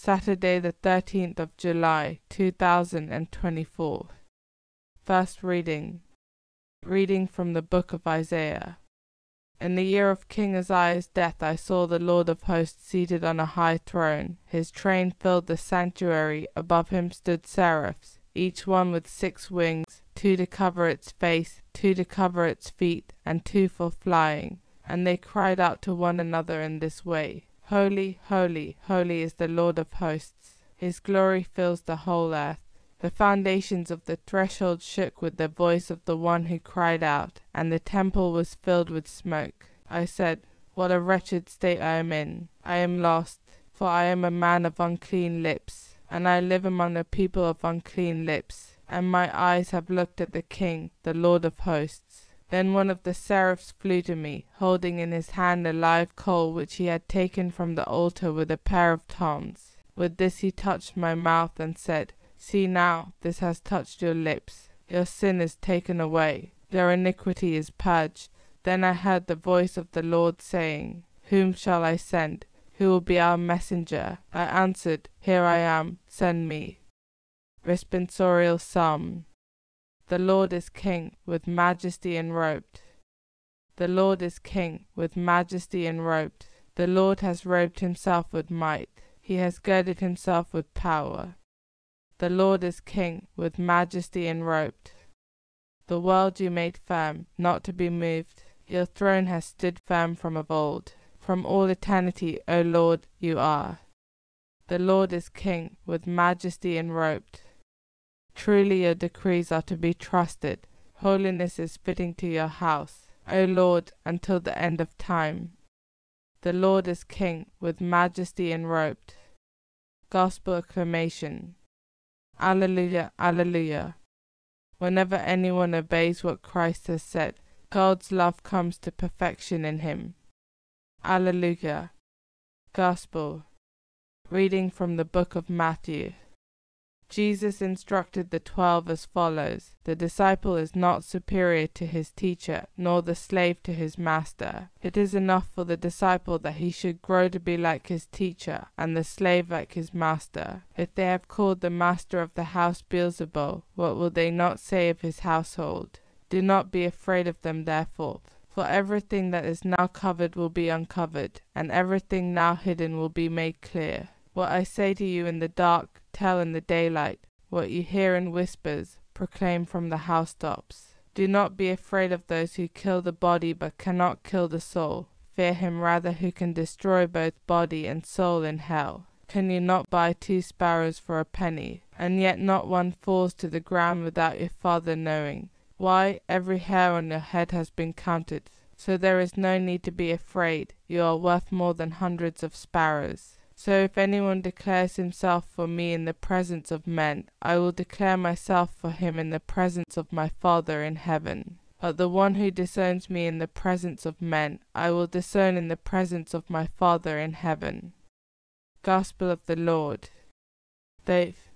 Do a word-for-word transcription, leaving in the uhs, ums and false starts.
Saturday the thirteenth of July, two thousand twenty-four. First reading. Reading from the book of Isaiah. In the year of King Uzziah's death I saw the Lord of hosts seated on a high throne. His train filled the sanctuary. Above him stood seraphs, each one with six wings, two to cover its face, two to cover its feet, and two for flying. And they cried out to one another in this way, Holy, holy, holy is the Lord of hosts. His glory fills the whole earth. The foundations of the threshold shook with the voice of the one who cried out, and the temple was filled with smoke. I said, What a wretched state I am in! I am lost, for I am a man of unclean lips, and I live among a people of unclean lips, and my eyes have looked at the King, the Lord of hosts. Then one of the seraphs flew to me, holding in his hand a live coal which he had taken from the altar with a pair of tongs. With this he touched my mouth and said, See now, this has touched your lips. Your sin is taken away. Your iniquity is purged. Then I heard the voice of the Lord saying, Whom shall I send? Who will be our messenger? I answered, Here I am, send me. Responsorial Psalm. The Lord is King, with majesty enrobed. The Lord is King, with majesty enrobed. The Lord has robed himself with might. He has girded himself with power. The Lord is King, with majesty enrobed. The world you made firm, not to be moved. Your throne has stood firm from of old. From all eternity, O Lord, you are. The Lord is King, with majesty enrobed. Truly your decrees are to be trusted. Holiness is fitting to your house, O Lord, until the end of time. The Lord is King, with majesty enrobed. Gospel acclamation. Alleluia, alleluia. Whenever anyone obeys what Christ has said, God's love comes to perfection in him. Alleluia. Gospel. Reading from the book of Matthew. Jesus instructed the twelve as follows, The disciple is not superior to his teacher, nor the slave to his master. It is enough for the disciple that he should grow to be like his teacher, and the slave like his master. If they have called the master of the house Beelzebul, what will they not say of his household? Do not be afraid of them therefore, for everything that is now covered will be uncovered, and everything now hidden will be made clear. What I say to you in the dark, tell in the daylight. What you hear in whispers, proclaim from the housetops. Do not be afraid of those who kill the body but cannot kill the soul. Fear him rather who can destroy both body and soul in hell. Can you not buy two sparrows for a penny, and yet not one falls to the ground without your Father knowing? Why, every hair on your head has been counted, so there is no need to be afraid. You are worth more than hundreds of sparrows. So if anyone declares himself for me in the presence of men, I will declare myself for him in the presence of my Father in heaven. But the one who disowns me in the presence of men, I will disown in the presence of my Father in heaven. Gospel of the Lord. Dave.